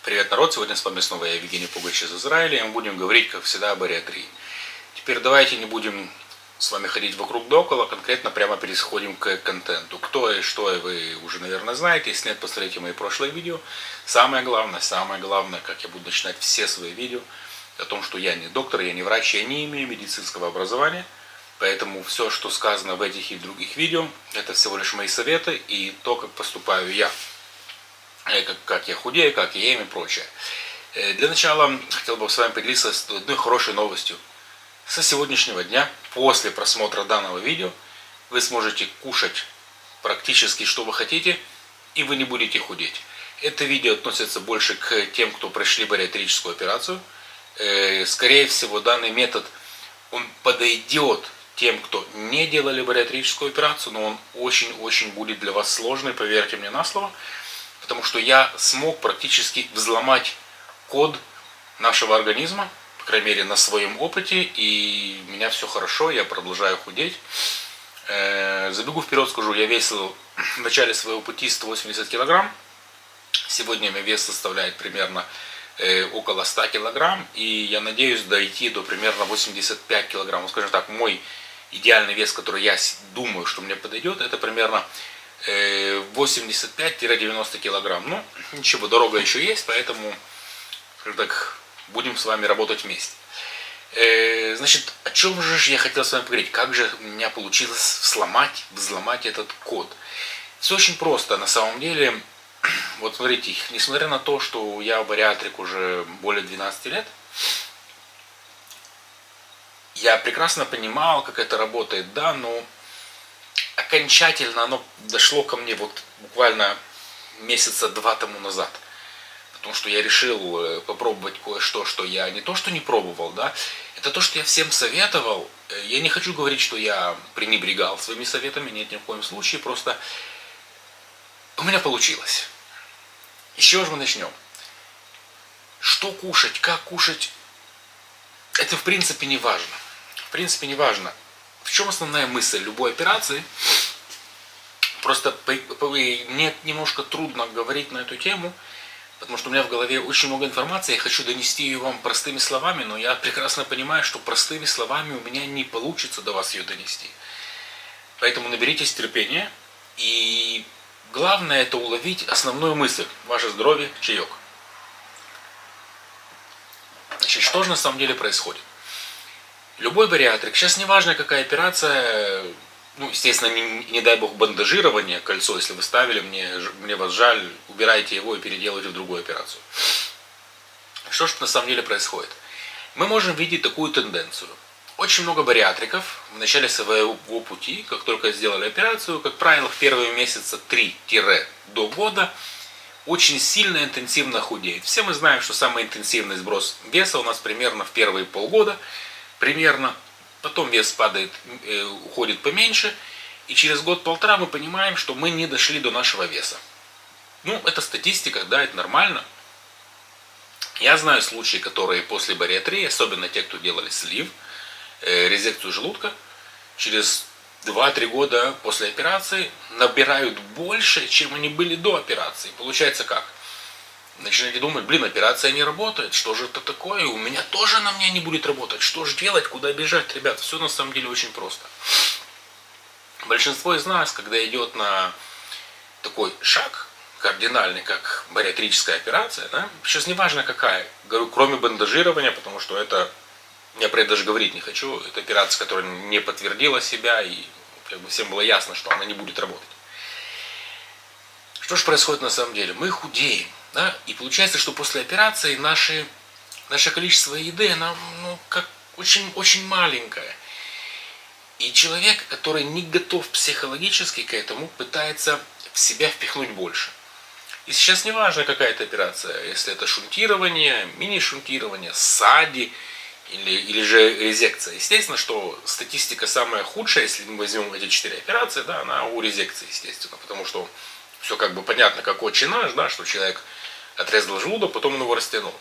Привет, народ! Сегодня с вами снова я, Евгений Пугач из Израиля, и мы будем говорить, как всегда, о бариатрии. Теперь давайте не будем с вами ходить вокруг да около, конкретно прямо переходим к контенту. Кто и что вы уже, наверное, знаете, если нет, посмотрите мои прошлые видео. Самое главное, как я буду начинать все свои видео, о том, что я не доктор, я не врач, я не имею медицинского образования. Поэтому все, что сказано в этих и других видео, это всего лишь мои советы и то, как поступаю я. Как я худею, как я ем и прочее. Для начала хотел бы с вами поделиться одной хорошей новостью. Со сегодняшнего дня, после просмотра данного видео, вы сможете кушать практически что вы хотите, и вы не будете худеть. Это видео относится больше к тем, кто прошли бариатрическую операцию. Скорее всего, данный метод он подойдет тем, кто не делали бариатрическую операцию, но он очень-очень будет для вас сложный, поверьте мне на слово. Потому что я смог практически взломать код нашего организма, по крайней мере на своем опыте, и у меня все хорошо, я продолжаю худеть. Забегу вперед, скажу, я весил в начале своего пути 180 килограмм, сегодня мой вес составляет примерно около 100 килограмм, и я надеюсь дойти до примерно 85 килограмм. Скажем так, мой идеальный вес, который я думаю, что мне подойдет, это примерно 85-90 килограмм. Ну, ничего, дорога еще есть, поэтому, скажем так, будем с вами работать вместе. Значит, о чем же я хотел с вами поговорить? Как же у меня получилось взломать этот код? Все очень просто, на самом деле. Вот смотрите, несмотря на то, что я бариатрик уже более 12 лет, я прекрасно понимал, как это работает, да, но окончательно оно дошло ко мне вот буквально месяца 2 тому назад. Потому что я решил попробовать кое-что, что я не то что не пробовал, да, это то, что я всем советовал. Я не хочу говорить, что я пренебрегал своими советами, нет, ни в коем случае, просто у меня получилось. И с чего же мы начнем? Что кушать, как кушать, это в принципе не важно. В принципе не важно. В чем основная мысль любой операции? Просто мне немножко трудно говорить на эту тему, потому что у меня в голове очень много информации, я хочу донести ее вам простыми словами, но я прекрасно понимаю, что простыми словами у меня не получится до вас ее донести. Поэтому наберитесь терпения, и главное это уловить основную мысль. Ваше здоровье, чаек. Значит, что же на самом деле происходит? Любой бариатрик, сейчас не важно какая операция, ну, естественно, не дай бог бандажирование, кольцо, если вы ставили, мне вас жаль, убирайте его и переделайте в другую операцию. Что же на самом деле происходит? Мы можем видеть такую тенденцию. Очень много бариатриков в начале своего пути, как только сделали операцию, как правило, в первые месяца 3 до года, очень сильно интенсивно худеют. Все мы знаем, что самый интенсивный сброс веса у нас примерно в первые полгода, примерно, потом вес падает, уходит поменьше, и через год-полтора мы понимаем, что мы не дошли до нашего веса. Ну, это статистика, да, это нормально. Я знаю случаи, которые после бариатрии, особенно те, кто делали слив, резекцию желудка, через 2-3 года после операции набирают больше, чем они были до операции. Получается как? Начинаете думать, блин, операция не работает, что же это такое, у меня тоже она мне не будет работать, что же делать, куда бежать, ребят, все на самом деле очень просто. Большинство из нас, когда идет на такой шаг кардинальный, как бариатрическая операция, да, сейчас не важно какая, говорю, кроме бандажирования, потому что это, я про это даже говорить не хочу, это операция, которая не подтвердила себя, и как бы всем было ясно, что она не будет работать. Что же происходит на самом деле? Мы худеем. Да? И получается, что после операции наше количество еды, оно как очень маленькое. И человек, который не готов психологически к этому, пытается в себя впихнуть больше. И сейчас не важно, какая это операция, если это шунтирование, мини-шунтирование, САДИ или же резекция. Естественно, что статистика самая худшая, если мы возьмем эти 4 операции, да, она у резекции, естественно, потому что все как бы понятно, как отче наш, да, что человек отрезал желудок, потом он его растянул.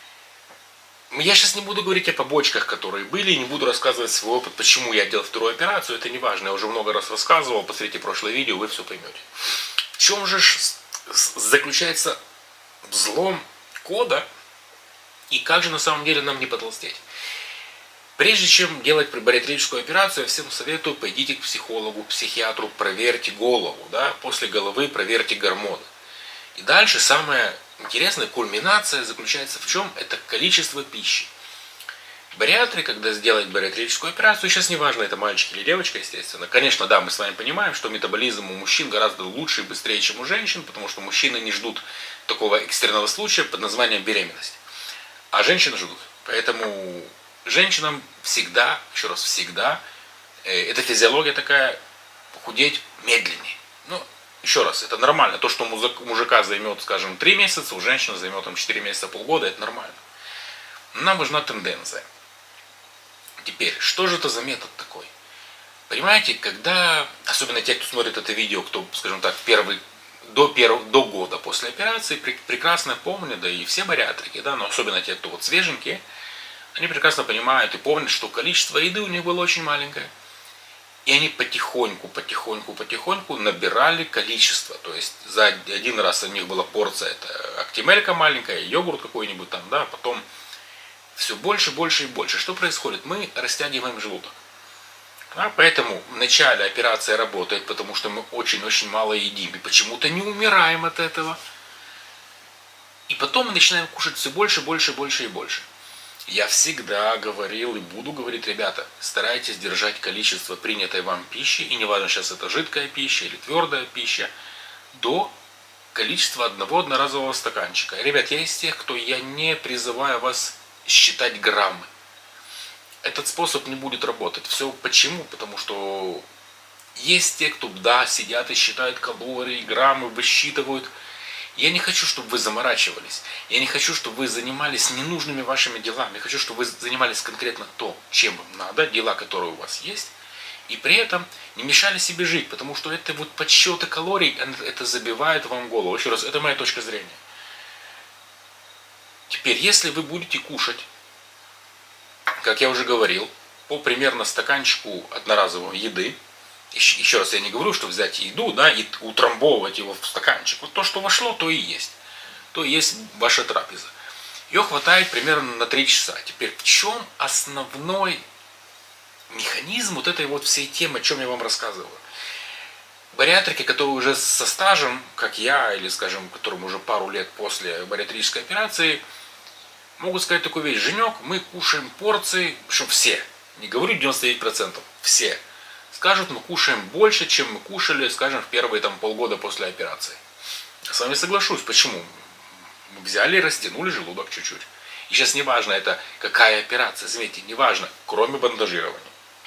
Я сейчас не буду говорить о побочках, которые были, не буду рассказывать свой опыт, почему я делал вторую операцию, это не важно, я уже много раз рассказывал, посмотрите прошлое видео, вы все поймете. В чем же заключается взлом года, и как же на самом деле нам не потолстеть. Прежде чем делать бариатрическую операцию, я всем советую, пойдите к психологу, к психиатру, проверьте голову, да, после головы проверьте гормоны. И дальше самая интересная кульминация заключается в чем? Это количество пищи. Бариатры, когда сделают бариатрическую операцию, сейчас не важно, это мальчик или девочка, естественно. Конечно, да, мы с вами понимаем, что метаболизм у мужчин гораздо лучше и быстрее, чем у женщин, потому что мужчины не ждут такого экстренного случая под названием беременность. А женщины ждут. Поэтому женщинам всегда, еще раз, всегда, эта физиология такая, похудеть медленнее. Ну, еще раз, это нормально. То, что у мужика займет, скажем, 3 месяца, у женщины займет там 4 месяца, полгода, это нормально. Но нам важна тенденция. Теперь, что же это за метод такой? Понимаете, когда, особенно те, кто смотрит это видео, кто, скажем так, до года после операции, прекрасно помнят, да и все бариатрики, да, но особенно те, кто вот свеженькие, они прекрасно понимают и помнят, что количество еды у них было очень маленькое. И они потихоньку набирали количество. То есть за один раз у них была порция, это актимелька маленькая, йогурт какой-нибудь там, да, потом все больше и больше. Что происходит? Мы растягиваем желудок. Да, поэтому в начале операция работает, потому что мы очень-очень мало едим и почему-то не умираем от этого. И потом мы начинаем кушать все больше и больше. Я всегда говорил и буду говорить, ребята, старайтесь держать количество принятой вам пищи, и неважно, сейчас это жидкая пища или твердая пища, до количества одного одноразового стаканчика. Ребят, я из тех, я не призываю вас считать граммы. Этот способ не будет работать. Все почему? Потому что есть те, кто, да, сидят и считают калории, граммы, высчитывают. Я не хочу, чтобы вы заморачивались. Я не хочу, чтобы вы занимались ненужными вашими делами. Я хочу, чтобы вы занимались конкретно то, чем вам надо, дела, которые у вас есть. И при этом не мешали себе жить. Потому что это вот подсчеты калорий, это забивает вам голову. Еще раз, это моя точка зрения. Теперь, если вы будете кушать, как я уже говорил, по примерно стаканчику одноразовой еды, еще раз, я не говорю, что взять еду, да, и утрамбовывать его в стаканчик. Вот то, что вошло, то и есть. То и есть ваша трапеза. Ее хватает примерно на 3 часа. Теперь, в чем основной механизм вот этой вот всей темы, о чем я вам рассказываю? Бариатрики, которые уже со стажем, как я, или, скажем, которым уже пару лет после бариатрической операции, могут сказать такую вещь: Женек, мы кушаем порции, причем все, не говорю 99%, все, скажут, мы кушаем больше, чем мы кушали, скажем, в первые там полгода после операции. Я с вами соглашусь. Почему? Мы взяли и растянули желудок чуть-чуть. И сейчас не важно, это какая операция, заметьте, не важно, кроме бандажирования.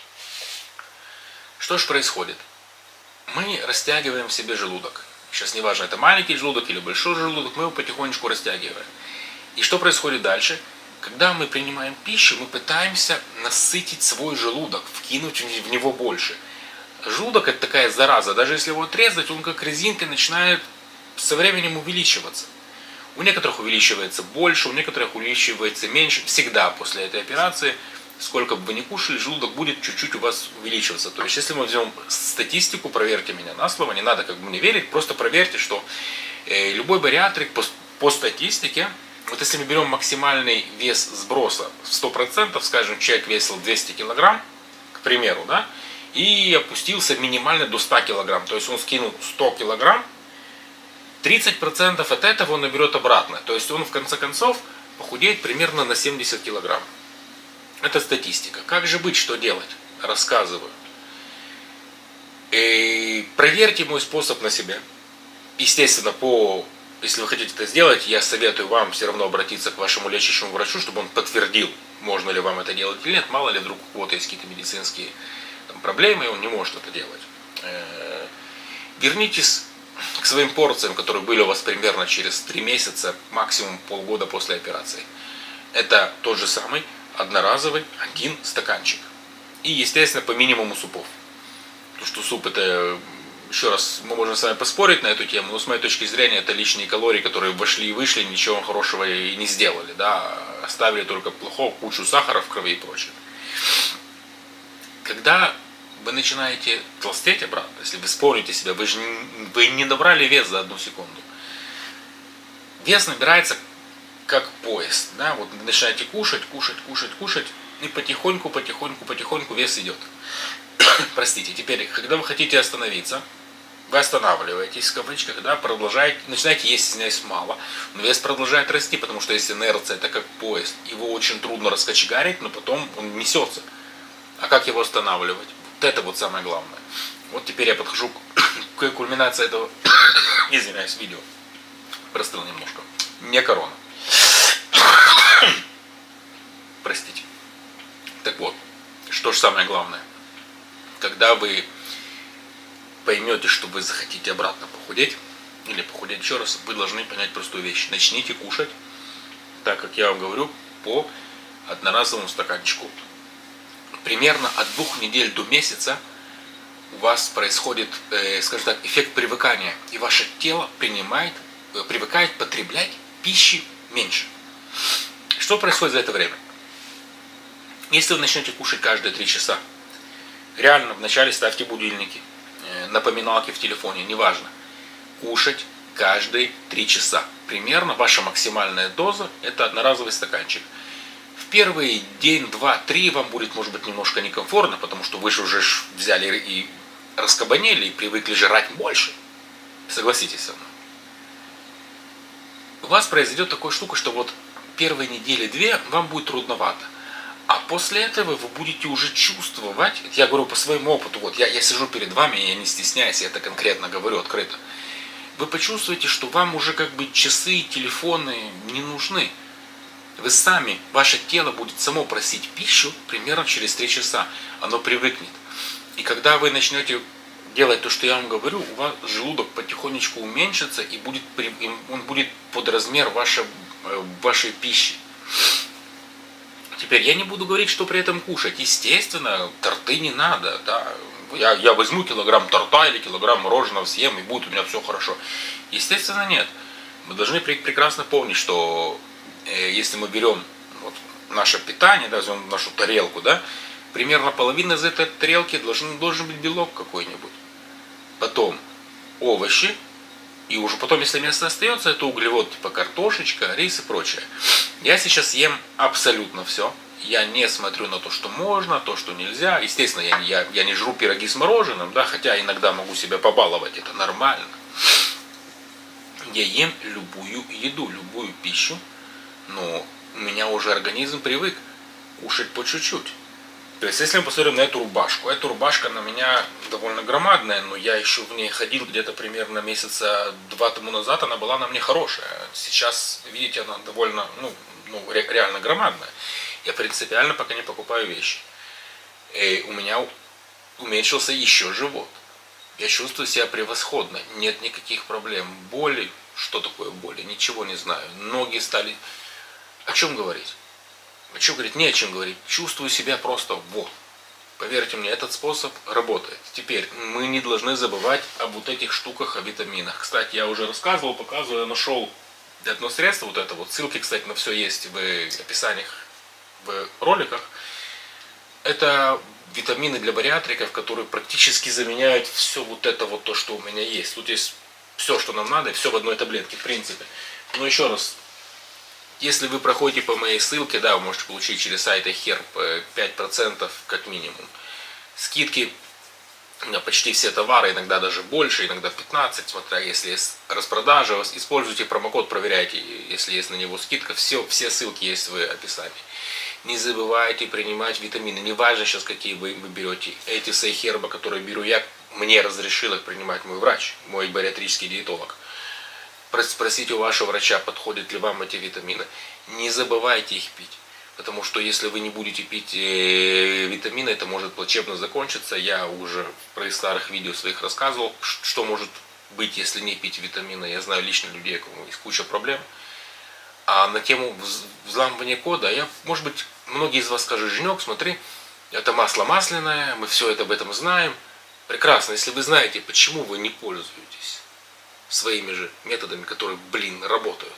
Что же происходит? Мы растягиваем в себе желудок. Сейчас не важно, это маленький желудок или большой желудок, мы его потихонечку растягиваем. И что происходит дальше? Когда мы принимаем пищу, мы пытаемся насытить свой желудок, вкинуть в него больше. Желудок — это такая зараза, даже если его отрезать, он как резинка начинает со временем увеличиваться. У некоторых увеличивается больше, у некоторых увеличивается меньше. Всегда после этой операции, сколько бы вы ни кушали, желудок будет чуть-чуть у вас увеличиваться. То есть, если мы возьмем статистику, проверьте меня на слово, не надо как бы мне верить, просто проверьте, что любой бариатрик по статистике, вот если мы берем максимальный вес сброса в 100%, скажем, человек весил 200 килограмм, к примеру, да, и опустился минимально до 100 килограмм, то есть он скинул 100 килограмм, 30% от этого он наберет обратно, то есть он в конце концов похудеет примерно на 70 килограмм. Это статистика. Как же быть, что делать? Рассказываю. Проверьте мой способ на себе. Естественно, если вы хотите это сделать, я советую вам все равно обратиться к вашему лечащему врачу, чтобы он подтвердил, можно ли вам это делать или нет. Мало ли, вдруг у кого-то есть какие-то медицинские проблемы, и он не может это делать. Вернитесь к своим порциям, которые были у вас примерно через 3 месяца, максимум полгода после операции. Это тот же самый одноразовый 1 стаканчик. И, естественно, по минимуму супов. Потому что суп — это, еще раз, мы можем с вами поспорить на эту тему, но с моей точки зрения это лишние калории, которые вошли и вышли, ничего хорошего и не сделали. Да? Оставили только плохого, кучу сахара в крови и прочее. Когда вы начинаете толстеть обратно, если вы вспомните себя, вы не набрали вес за 1 секунду. Вес набирается как поезд, да, вот начинаете кушать, кушать, кушать, кушать, и потихоньку, потихоньку, потихоньку вес идет. Простите, теперь, когда вы хотите остановиться, вы останавливаетесь в кавычках, да, продолжаете, начинаете есть, извиняюсь, мало, но вес продолжает расти, потому что если инерция это как поезд, его очень трудно раскочегарить, но потом он несется. А как его останавливать? Вот это вот самое главное. Вот теперь я подхожу к кульминации этого, извиняюсь, видео. Простыл немножко. Не корона. Простите. Так вот, что же самое главное? Когда вы поймете, что вы захотите обратно похудеть, или похудеть еще раз, вы должны понять простую вещь. Начните кушать, так как я вам говорю, по одноразовому стаканчику. Примерно от 2 недель до месяца у вас происходит, скажем так, эффект привыкания. И ваше тело привыкает потреблять пищи меньше. Что происходит за это время? Если вы начнете кушать каждые 3 часа, реально вначале ставьте будильники, напоминалки в телефоне, неважно. Кушать каждые 3 часа. Примерно ваша максимальная доза – это одноразовый стаканчик. В первый день, 2, 3 вам будет, может быть, немножко некомфортно, потому что вы же уже взяли и раскабанели, и привыкли жрать больше. Согласитесь со мной. У вас произойдет такая штука, что вот первые недели 2 вам будет трудновато. А после этого вы будете уже чувствовать, я говорю по своему опыту, вот я сижу перед вами, я не стесняюсь, я это конкретно говорю открыто. Вы почувствуете, что вам уже как бы часы, телефоны не нужны. Вы сами, ваше тело будет само просить пищу примерно через 3 часа. Оно привыкнет. И когда вы начнете делать то, что я вам говорю, у вас желудок потихонечку уменьшится и он будет под размер вашей пищи. Теперь я не буду говорить, что при этом кушать. Естественно, торты не надо. Да. Я возьму килограмм торта или килограмм мороженого съем, и будет у меня все хорошо. Естественно, нет. Мы должны прекрасно помнить, что если мы берем вот наше питание, да, возьмем нашу тарелку, да, примерно половина из этой тарелки должен быть белок какой-нибудь. Потом овощи. И уже потом, если место остается, это углевод, типа картошечка, рис и прочее. Я сейчас ем абсолютно все. Я не смотрю на то, что можно, то, что нельзя. Естественно, я не жру пироги с мороженым, да, хотя иногда могу себя побаловать, это нормально. Я ем любую еду, любую пищу, но у меня уже организм привык кушать по чуть-чуть. То есть, если мы посмотрим на эту рубашка на меня довольно громадная, но я еще в ней ходил где-то примерно месяца 2 тому назад, она была на мне хорошая. Сейчас, видите, она довольно, реально громадная. Я принципиально пока не покупаю вещи. И у меня уменьшился еще живот. Я чувствую себя превосходно, нет никаких проблем. Боли, что такое боли, ничего не знаю. Ноги стали... О чем говорить? О чем говорить? Не о чем говорить. Чувствую себя просто вот. Поверьте мне, этот способ работает. Теперь, мы не должны забывать об вот этих штуках, о витаминах. Кстати, я уже рассказывал, показывал, я нашел одно средство, вот это вот. Ссылки, кстати, на все есть в описаниях, в роликах. Это витамины для бариатриков, которые практически заменяют все вот это вот то, что у меня есть. Тут есть все, что нам надо, и все в одной таблетке, в принципе. Но еще раз. Если вы проходите по моей ссылке, да, вы можете получить через сайт iHerb 5% как минимум. Скидки на почти все товары, иногда даже больше, иногда 15%, смотря если есть распродажа. Используйте промокод, проверяйте, если есть на него скидка. Все ссылки есть в описании. Не забывайте принимать витамины. Неважно сейчас, какие вы берете. Эти с iHerb, которые беру я, мне разрешил их принимать мой врач, мой бариатрический диетолог. Спросите у вашего врача, подходят ли вам эти витамины. Не забывайте их пить. Потому что если вы не будете пить витамины, это может плачевно закончиться. Я уже в старых видео своих рассказывал, что может быть, если не пить витамины. Я знаю лично людей, у кого есть куча проблем. А на тему взламывания кода, может быть, многие из вас скажут: Женек, смотри, это масло масляное, мы все это об этом знаем. Прекрасно, если вы знаете, почему вы не пользуетесь своими же методами, которые, работают.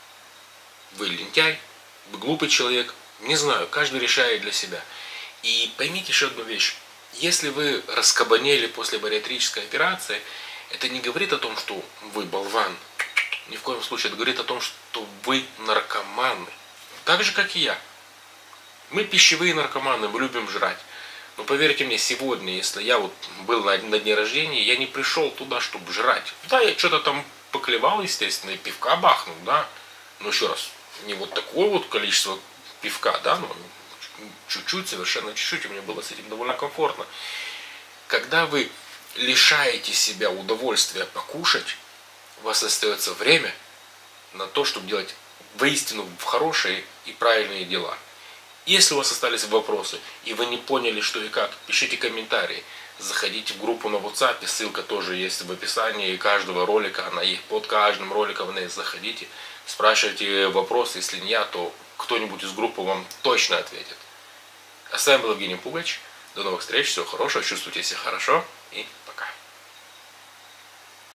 Вы лентяй, вы глупый человек, не знаю, каждый решает для себя. И поймите еще одну вещь. Если вы раскабанели после бариатрической операции, это не говорит о том, что вы болван, Ни в коем случае. Это говорит о том, что вы наркоманы. Так же, как и я. Мы пищевые наркоманы, мы любим жрать. Но поверьте мне, сегодня, если я вот был на дне рождения, я не пришел туда, чтобы жрать. Да, я что-то там поклевал, естественно, и пивка бахнул, да. Но еще раз, не вот такое вот количество пивка, да, но чуть-чуть, совершенно чуть-чуть, и мне было с этим довольно комфортно. Когда вы лишаете себя удовольствия покушать, у вас остается время на то, чтобы делать воистину хорошие и правильные дела. Если у вас остались вопросы, и вы не поняли, что и как, пишите комментарии. Заходите в группу на WhatsApp, ссылка тоже есть в описании каждого ролика, она есть под каждым роликом, она есть. Заходите, спрашивайте вопросы, если не я, то кто-нибудь из группы вам точно ответит. А с вами был Евгений Пугач, до новых встреч, всего хорошего, чувствуйте себя хорошо и пока.